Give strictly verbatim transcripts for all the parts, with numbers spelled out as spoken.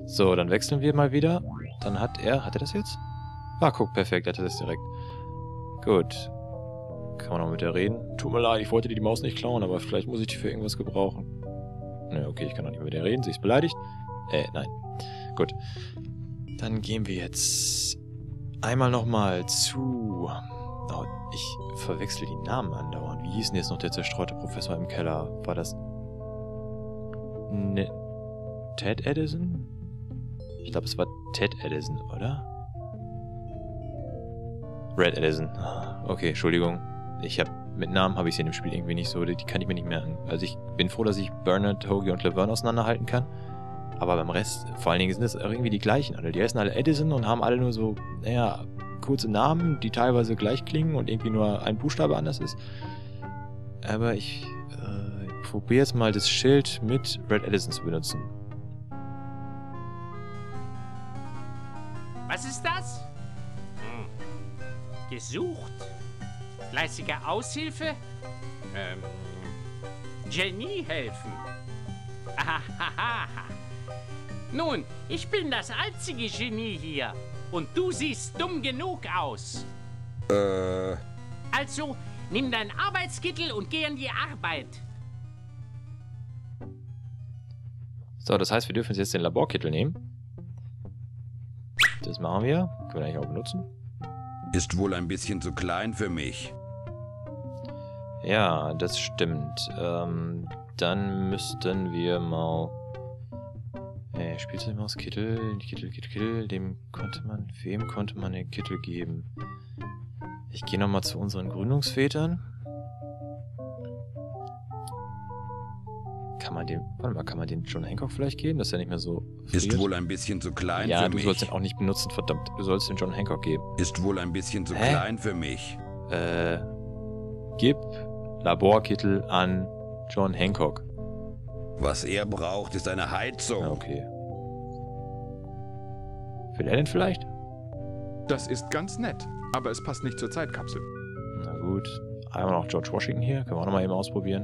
So, dann wechseln wir mal wieder. Dann hat er... Hat er das jetzt? Ah, guck, perfekt, hat er das direkt. Gut. Kann man noch mit der reden? Tut mir leid, ich wollte dir die Maus nicht klauen, aber vielleicht muss ich die für irgendwas gebrauchen. Ne, okay, ich kann auch nicht mit der reden. Sie ist beleidigt. Äh, nein. Gut. Dann gehen wir jetzt einmal nochmal zu... Oh, ich verwechsel die Namen andauernd. Wie hieß denn jetzt noch der zerstreute Professor im Keller? War das... Ne... Ted Edison? Ich glaube, es war Ted Edison, oder? Red Edison. Okay, Entschuldigung. Ich habe mit Namen habe ich sie in dem Spiel irgendwie nicht so, die kann ich mir nicht merken. Also ich bin froh, dass ich Bernard, Hoagie und Laverne auseinanderhalten kann. Aber beim Rest, vor allen Dingen sind das irgendwie die gleichen alle. Die heißen alle Edison und haben alle nur so, naja, kurze Namen, die teilweise gleich klingen und irgendwie nur ein Buchstabe anders ist. Aber ich äh, probiere jetzt mal das Schild mit Red Edison zu benutzen. Was ist das? Hm. Gesucht? Fleißige Aushilfe? Ähm, Genie helfen. Ahahaha. Nun, ich bin das einzige Genie hier. Und du siehst dumm genug aus. Äh. Also, nimm deinen Arbeitskittel und geh an die Arbeit. So, das heißt, wir dürfen jetzt den Laborkittel nehmen. Das machen wir. Können wir eigentlich auch benutzen. Ist wohl ein bisschen zu klein für mich. Ja, das stimmt. Ähm, dann müssten wir mal... Äh, Spielzeugmaus-Kittel, Kittel, Kittel, Kittel, dem konnte man... Wem konnte man den Kittel geben? Ich gehe nochmal zu unseren Gründungsvätern. Kann man den... Warte mal, kann man den John Hancock vielleicht geben, dass er nicht mehr so... Ist friert? wohl ein bisschen zu klein Ja, für du mich. sollst den auch nicht benutzen, verdammt. Du sollst den John Hancock geben. Ist wohl ein bisschen zu Hä? klein für mich. Äh, gib Laborkittel an John Hancock. Was er braucht, ist eine Heizung. Ah, okay. Will er denn vielleicht? Das ist ganz nett, aber es passt nicht zur Zeitkapsel. Na gut. Einmal noch George Washington hier. Können wir auch noch mal eben ausprobieren.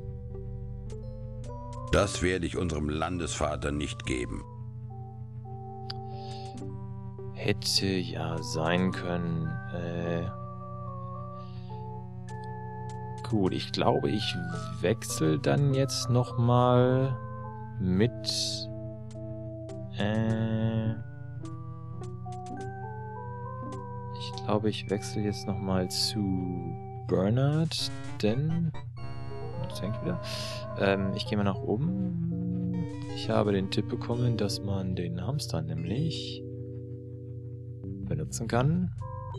Das werde ich unserem Landesvater nicht geben. Hätte ja sein können. Äh... Gut, ich glaube, ich wechsle dann jetzt nochmal mit... Äh... Ich glaube, ich wechsle jetzt nochmal zu Bernard, denn... Das hängt wieder. Ähm, ich gehe mal nach oben. Ich habe den Tipp bekommen, dass man den Hamster nämlich benutzen kann.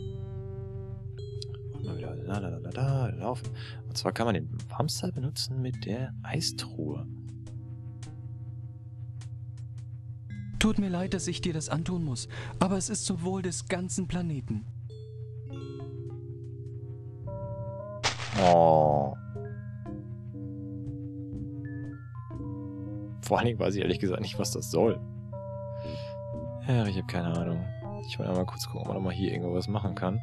Und mal wieder la la la la laufen. Und zwar kann man den Hamster benutzen mit der Eistruhe. Tut mir leid, dass ich dir das antun muss, aber es ist zum Wohl des ganzen Planeten. Oh. Vor allen Dingen weiß ich ehrlich gesagt nicht, was das soll. Ja, ich habe keine Ahnung. Ich wollte mal kurz gucken, ob man noch mal hier irgendwo was machen kann.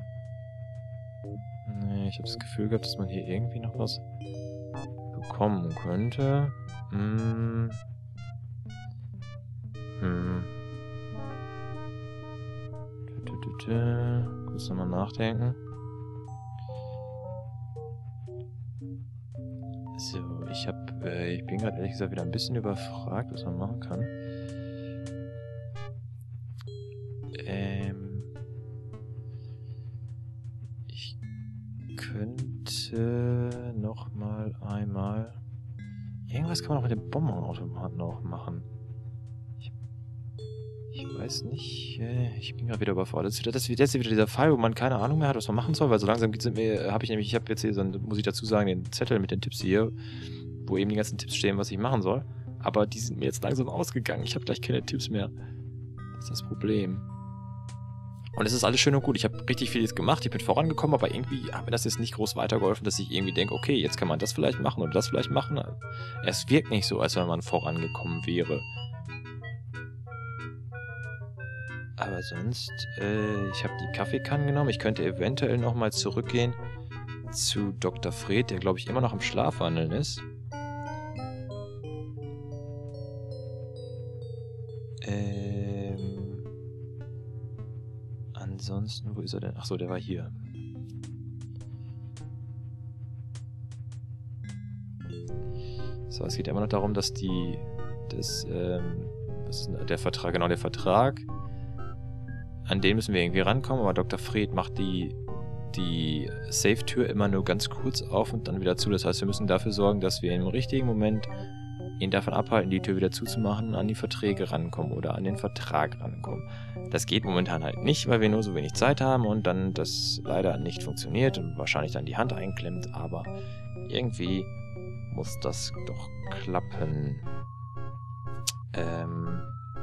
Nee, ich habe das Gefühl gehabt, dass man hier irgendwie noch was bekommen könnte. Hm. Hm. Tü, tü, tü, tü. Kurz nochmal nachdenken. So, ich hab, äh, ich bin gerade ehrlich gesagt wieder ein bisschen überfragt, was man machen kann. Ähm, ich könnte noch mal einmal... Irgendwas kann man auch mit dem Bonbonautomaten auch machen. Ich, ich weiß nicht, äh, ich bin gerade wieder überfordert. Das ist wieder, das ist wieder dieser Fall, wo man keine Ahnung mehr hat, was man machen soll, weil so langsam sind mir, habe ich nämlich, ich habe jetzt hier so einen, muss ich dazu sagen, den Zettel mit den Tipps hier, wo eben die ganzen Tipps stehen, was ich machen soll. Aber die sind mir jetzt langsam ausgegangen. Ich habe gleich keine Tipps mehr. Das ist das Problem. Und es ist alles schön und gut. Ich habe richtig viel jetzt gemacht, ich bin vorangekommen, aber irgendwie hat mir das jetzt nicht groß weitergeholfen, dass ich irgendwie denke, okay, jetzt kann man das vielleicht machen oder das vielleicht machen. Es wirkt nicht so, als wenn man vorangekommen wäre. Aber sonst, äh, ich habe die Kaffeekannen genommen. Ich könnte eventuell nochmal zurückgehen zu Doktor Fred, der, glaube ich, immer noch am Schlafwandeln ist. Ähm... Ansonsten, wo ist er denn? Achso, der war hier. So, es geht immer noch darum, dass die... Das, ähm... Was ist denn der Vertrag? Genau, der Vertrag. An den müssen wir irgendwie rankommen, aber Doktor Fred macht die... die Safe-Tür immer nur ganz kurz auf und dann wieder zu. Das heißt, wir müssen dafür sorgen, dass wir im richtigen Moment ihn davon abhalten, die Tür wieder zuzumachen, an die Verträge rankommen oder an den Vertrag rankommen. Das geht momentan halt nicht, weil wir nur so wenig Zeit haben und dann das leider nicht funktioniert und wahrscheinlich dann die Hand einklemmt, aber irgendwie muss das doch klappen. Ähm...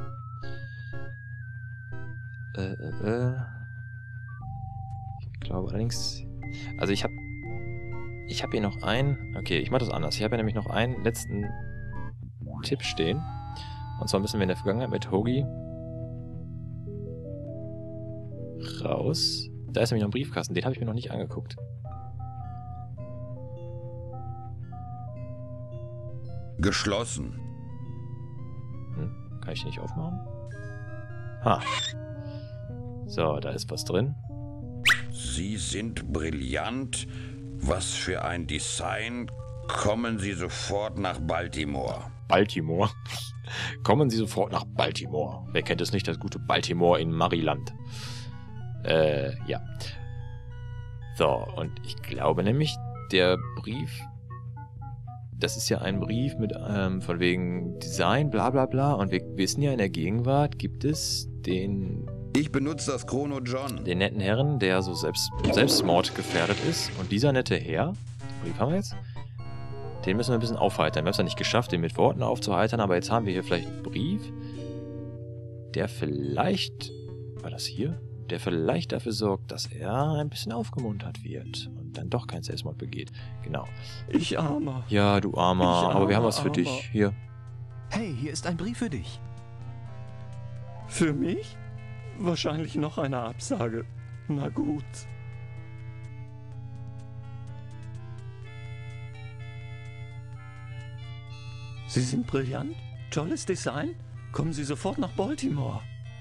Äh, äh, äh... Ich glaube allerdings... Also ich habe... Ich habe hier noch einen... Okay, ich mache das anders. Ich habe hier nämlich noch einen letzten Tipp stehen. Und zwar müssen wir in der Vergangenheit mit Hoagie raus. Da ist nämlich noch ein Briefkasten. Den habe ich mir noch nicht angeguckt. Geschlossen. Hm, kann ich den nicht aufmachen? Ha. So, da ist was drin. Sie sind brillant. Was für ein Design. Kommen Sie sofort nach Baltimore. Baltimore. Kommen Sie sofort nach Baltimore. Wer kennt es nicht, das gute Baltimore in Maryland. Äh, ja. So, und ich glaube nämlich, der Brief... Das ist ja ein Brief mit, ähm, von wegen Design, bla bla bla. Und wir wissen ja, in der Gegenwart gibt es den... Ich benutze das Chrono John. Den netten Herren, der so selbst, Selbstmord gefährdet ist. Und dieser nette Herr, den Brief haben wir jetzt, den müssen wir ein bisschen aufheitern. Wir haben es ja nicht geschafft, den mit Worten aufzuheitern, aber jetzt haben wir hier vielleicht einen Brief, der vielleicht, war das hier? Der vielleicht dafür sorgt, dass er ein bisschen aufgemuntert wird und dann doch kein Selbstmord begeht. Genau. Ich Armer. Ja, du Armer, Ich aber wir haben armer, was für dich. armer. Hier. Hey, hier ist ein Brief für dich. Für mich? Wahrscheinlich noch eine Absage. Na gut. Sie sind brillant, tolles Design. Kommen Sie sofort nach Baltimore.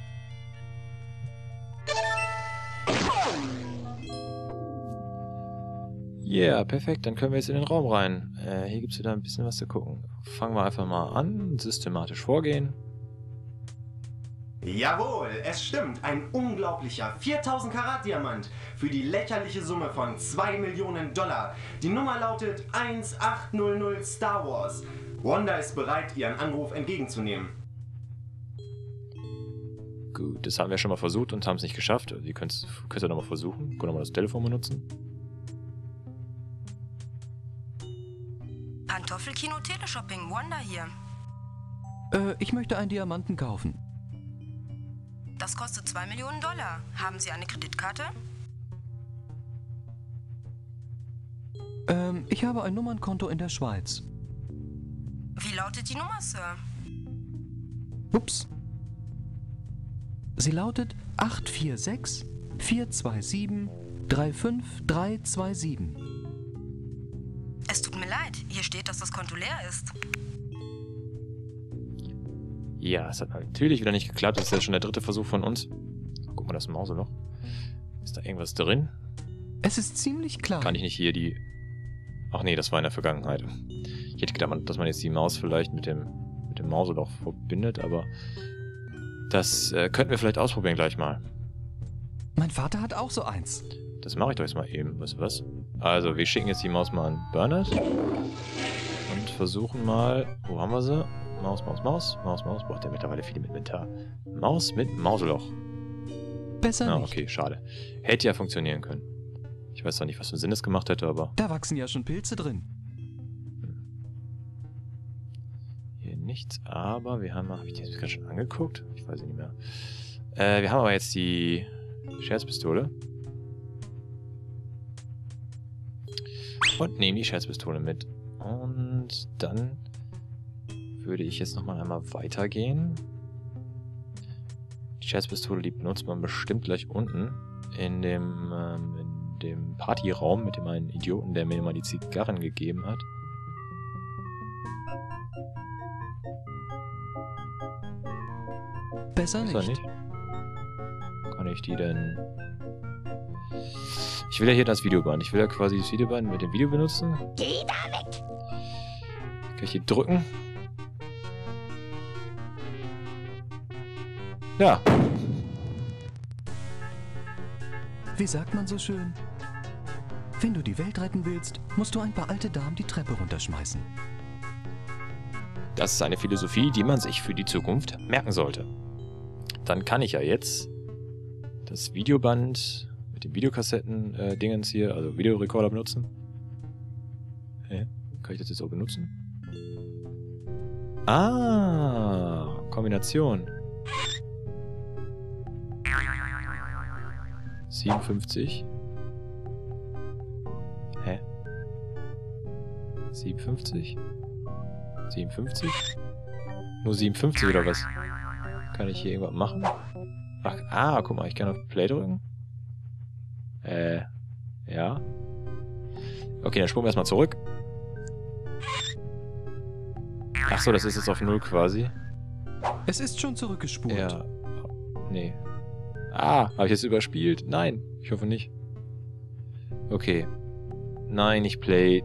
Ja, yeah, perfekt. Dann können wir jetzt in den Raum rein. Äh, hier gibt es wieder ein bisschen was zu gucken. Fangen wir einfach mal an. Systematisch vorgehen. Jawohl, es stimmt. Ein unglaublicher viertausend Karat Diamant für die lächerliche Summe von zwei Millionen Dollar. Die Nummer lautet eins acht null null Star Wars. Wanda ist bereit, Ihren Anruf entgegenzunehmen. Gut, das haben wir schon mal versucht und haben es nicht geschafft. Ihr könnt es ja nochmal versuchen. Können wir mal das Telefon benutzen. Pantoffelkino Teleshopping, Wanda hier. Äh, ich möchte einen Diamanten kaufen. Das kostet zwei Millionen Dollar. Haben Sie eine Kreditkarte? Ähm, ich habe ein Nummernkonto in der Schweiz. Wie lautet die Nummer, Sir? Ups. Sie lautet acht vier sechs vier zwei sieben drei fünf drei zwei sieben. Es tut mir leid, hier steht, dass das Konto leer ist. Ja, es hat natürlich wieder nicht geklappt. Das ist ja schon der dritte Versuch von uns. Guck mal, das Mauseloch. Ist da irgendwas drin? Es ist ziemlich klar. Kann ich nicht hier die... Ach nee, das war in der Vergangenheit. Ich hätte gedacht, dass man jetzt die Maus vielleicht mit dem, mit dem Mauseloch verbindet, aber das äh, könnten wir vielleicht ausprobieren gleich mal. Mein Vater hat auch so eins. Das mache ich doch jetzt mal eben. Weißt du was? Also, wir schicken jetzt die Maus mal an Bernhard und versuchen mal... Wo haben wir sie? Maus, Maus, Maus, Maus, Maus. Braucht der mittlerweile viel im Inventar. Maus mit Mauseloch. Besser Ah, nicht. okay, schade. Hätte ja funktionieren können. Ich weiß zwar nicht, was für einen Sinn es gemacht hätte, aber... Da wachsen ja schon Pilze drin. Hier nichts, aber wir haben... Habe ich die gerade schon angeguckt? Ich weiß nicht mehr. Äh, wir haben aber jetzt die Scherzpistole. Und nehmen die Scherzpistole mit. Und dann würde ich jetzt nochmal einmal weitergehen. Die Scherzpistole, die benutzt man bestimmt gleich unten in dem, ähm, in dem Partyraum mit dem einen Idioten, der mir mal die Zigarren gegeben hat. Besser Besser nicht. nicht. Kann ich die denn... Ich will ja hier das Videoband. Ich will ja quasi das Videoband mit dem Video benutzen. Geh da weg! Kann ich hier drücken? Ja. Wie sagt man so schön? Wenn du die Welt retten willst, musst du ein paar alte Damen die Treppe runterschmeißen. Das ist eine Philosophie, die man sich für die Zukunft merken sollte. Dann kann ich ja jetzt das Videoband mit dem Videokassetten-Dingens hier, also Videorekorder benutzen. Hä? Kann ich das jetzt auch benutzen? Ah, Kombination. siebenundfünfzig. Hä? siebenundfünfzig? siebenundfünfzig? Nur siebenundfünfzig oder was? Kann ich hier irgendwas machen? Ach, ah, guck mal, ich kann auf Play drücken. Äh, ja. Okay, dann spulen wir erstmal zurück. Ach so, das ist jetzt auf null quasi. Es ist schon zurückgespult. Ja. Nee. Ah, habe ich jetzt überspielt? Nein, ich hoffe nicht. Okay. Nein, nicht Play.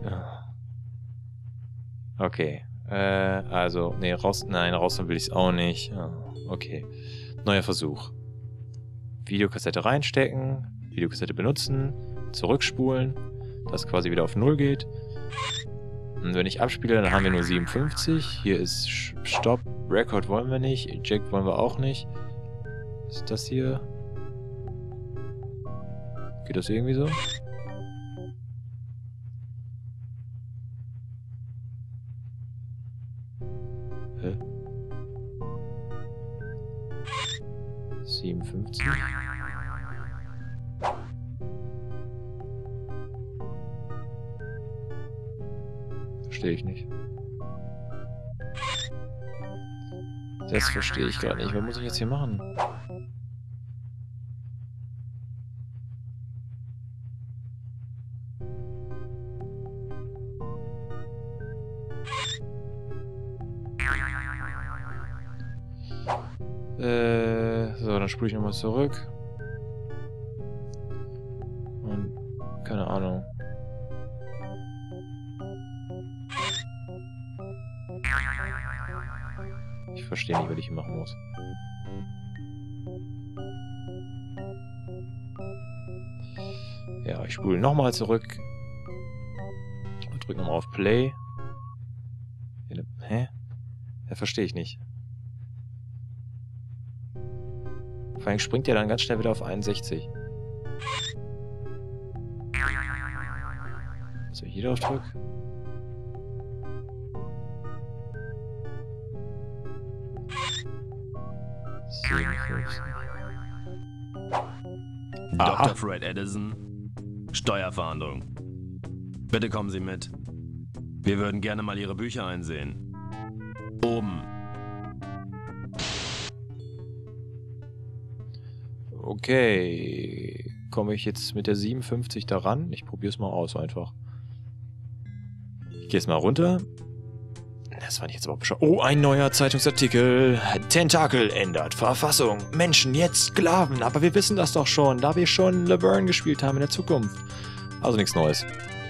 Okay. Äh, also, nee, raus. Nein, raus will ich es auch nicht. Okay. Neuer Versuch. Videokassette reinstecken. Videokassette benutzen. Zurückspulen. Dass quasi wieder auf null geht. Und wenn ich abspiele, dann haben wir nur siebenundfünfzig. Hier ist Stopp. Record wollen wir nicht. Eject wollen wir auch nicht. Was ist das hier? Geht das irgendwie so? Hä? siebenundfünfzig? Verstehe ich nicht. Das verstehe ich gerade nicht. Was muss ich jetzt hier machen? Äh, so, dann spule ich nochmal zurück. Und keine Ahnung. Ich verstehe nicht, was ich hier machen muss. Ja, ich spule nochmal zurück. Und drücke nochmal auf Play. Hä? Ja, verstehe ich nicht. Vor allem springt der dann ganz schnell wieder auf einundsechzig. Also hier drauf drück. Doktor Fred Edison, Steuerfahndung. Bitte kommen Sie mit. Wir würden gerne mal Ihre Bücher einsehen. Oben. Okay. Komme ich jetzt mit der siebenundfünfzig daran? Ich probiere es mal aus einfach. Ich gehe jetzt mal runter. Das war nicht jetzt aber bescheuert. Oh, ein neuer Zeitungsartikel. Tentakel ändert Verfassung. Menschen jetzt Sklaven. Aber wir wissen das doch schon, da wir schon Laverne gespielt haben in der Zukunft. Also nichts Neues.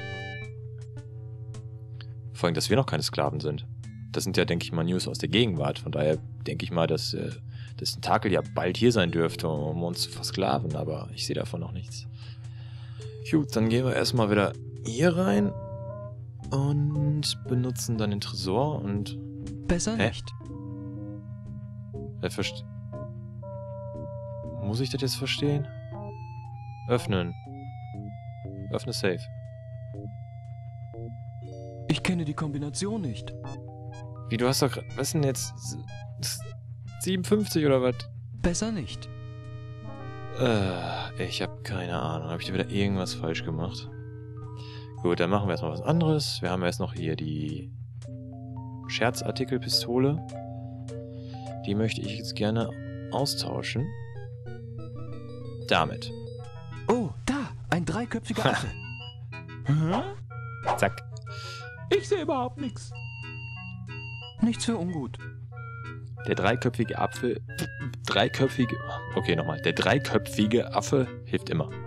Vor allem, dass wir noch keine Sklaven sind. Das sind ja, denke ich mal, News aus der Gegenwart. Von daher denke ich mal, dass äh, das Tentakel ja bald hier sein dürfte, um uns zu versklaven. Aber ich sehe davon noch nichts. Gut, dann gehen wir erstmal wieder hier rein. Und benutzen dann den Tresor und... Besser Hä? nicht. Er versteht... Muss ich das jetzt verstehen? Öffnen. Öffne Safe. Ich kenne die Kombination nicht. Wie, du hast doch... Was ist denn jetzt... siebenundfünfzig oder was? Besser nicht. Äh, ich habe keine Ahnung. Habe ich da wieder irgendwas falsch gemacht? Gut, dann machen wir erstmal was anderes. Wir haben erst noch hier die Scherzartikelpistole. Die möchte ich jetzt gerne austauschen. Damit. Oh, da! Ein dreiköpfiger Affe. Zack. Ich sehe überhaupt nichts. Nichts für ungut. Der dreiköpfige Apfel... dreiköpfige... Okay, nochmal. Der dreiköpfige Affe hilft immer.